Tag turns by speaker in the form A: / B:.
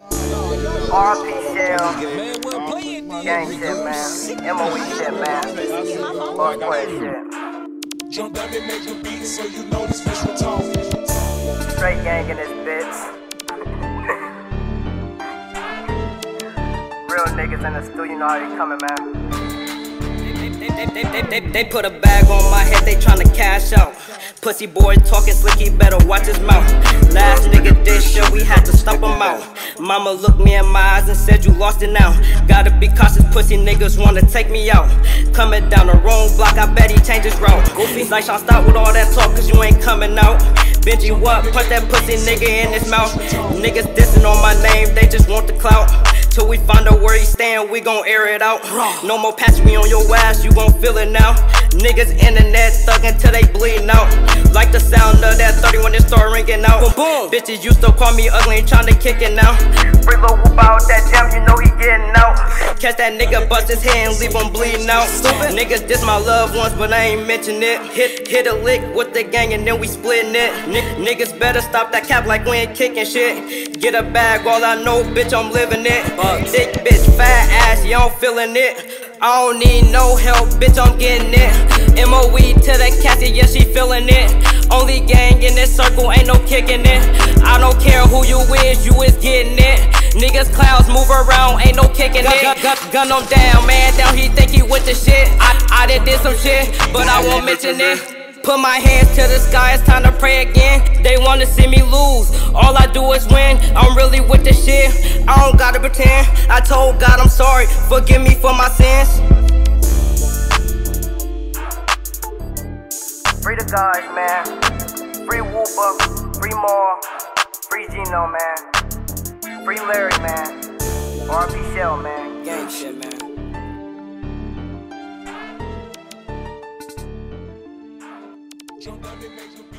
A: RP Shell, gang shit, man. MOE shit, man. Hardcore shit.
B: Jump up and make the beat so you know this bitch will talk.
A: Straight gang in this bitch. Real niggas in the studio, you know how they coming, man.
C: They put a bag on my head, they tryna cash out. Pussy boy talking slick, he better watch his mouth. Last nigga did shit, we had to stomp him out. Mama looked me in my eyes and said you lost it now. Gotta be cautious, pussy niggas wanna take me out. Coming down the wrong block, I bet he changed his route. Goofy like Sean, stop with all that talk cause you ain't coming out. Benji what? Punch that pussy nigga in his mouth. Niggas dissing on my name, they just want the clout. Till we find out where he stand, we gon' air it out. No more patch me on your ass, you gon' feel it now. Niggas internet thuggin' till they bleedin' out. Like the sound of that 30 when it start ringing out. Boom, boom. Bitches used to call me ugly and tryna kick it now.
A: Free Lil Whoop out that jam, you know he getting out.
C: Catch that nigga, bust his head and leave him bleeding out. Stupid niggas diss my loved ones, but I ain't mention it. Hit a lick with the gang and then we splitting it. Niggas better stop that cap like we ain't kicking shit. Get a bag, all I know, bitch, I'm living it. Thick bitch, fat ass, you don't feeling it. I don't need no help, bitch, I'm getting it. MOE to the casket, yeah, she feeling it. Only gang in this circle, ain't no kicking it. I don't care who you is getting it. Niggas clouds move around, ain't no kicking it. Gun him down, man, down, he think he with the shit. I did some shit, but I won't mention it. Put my hands to the sky, it's time to pray again. They wanna see me lose, all I do is win. I'm really with the shit, I don't gotta pretend. I told God I'm sorry, forgive me for my sins.
A: Free the guys, man. Free Whooper, free Moore, free Gino, man. Free Larry, man. RP Shell, man.
C: Gang shit, man.
B: Jump up and make the beat.